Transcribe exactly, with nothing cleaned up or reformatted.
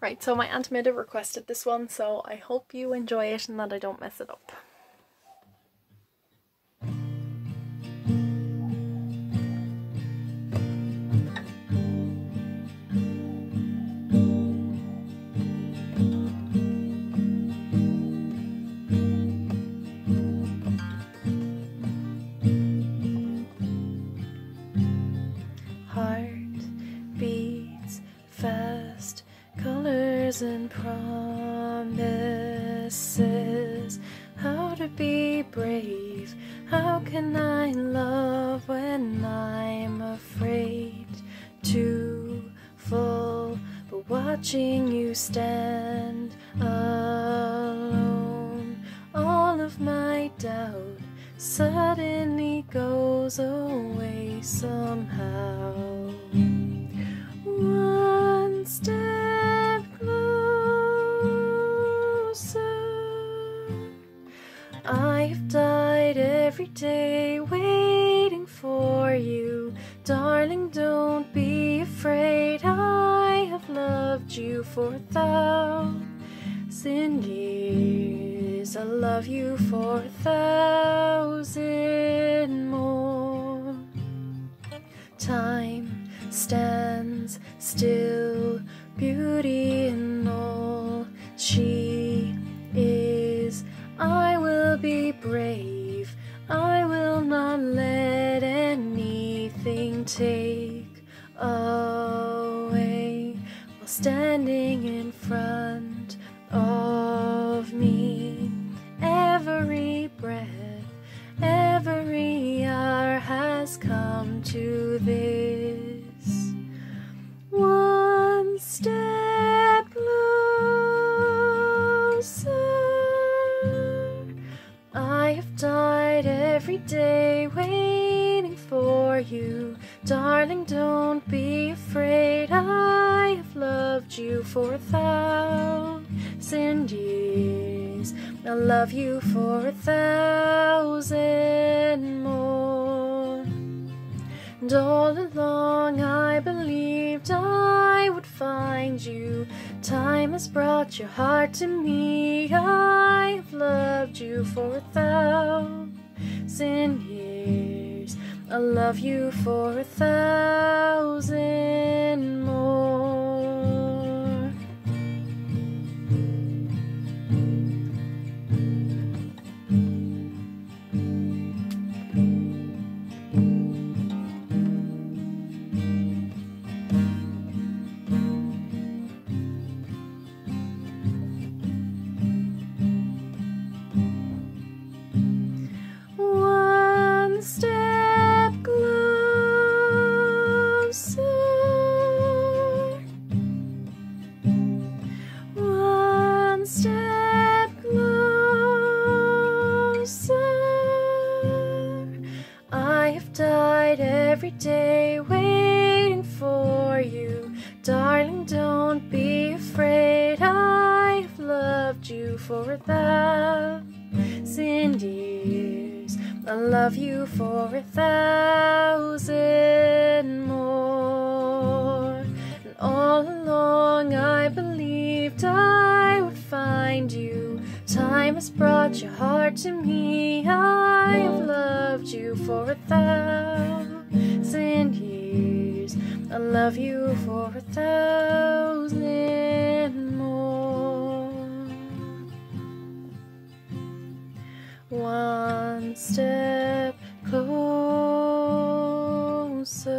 Right, so my Aunt Mida requested this one, so I hope you enjoy it and that I don't mess it up. Heart beats fast, colors and promises. How to be brave, how can I love when I'm afraid? Too full, but watching you stand alone, all of my doubt suddenly goes away somehow. One step closer. I've died every day waiting for you. Darling, don't be afraid. I have loved you for a thousand years. I love you for a thousand more. Time stands still, beauty in all she is. I will be brave, I will not let anything take away while standing in front of me. Every breath, every hour has come to this. One step closer. I have died every day waiting for you. Darling, don't be afraid. I have loved you for a thousand years. I'll love you for a thousand more. And all along I believed I would find you. Time has brought your heart to me. I have loved you for a thousand years. I'll love you for a thousand more. One step closer. One step closer. I have died every day waiting for you. Darling, don't be afraid. I have loved you for a thousand years. I'll love you for a thousand more. And all along I believed I would find you. Time has brought your heart to me. I have loved you for a thousand years. I'll love you for a thousand more. One step closer.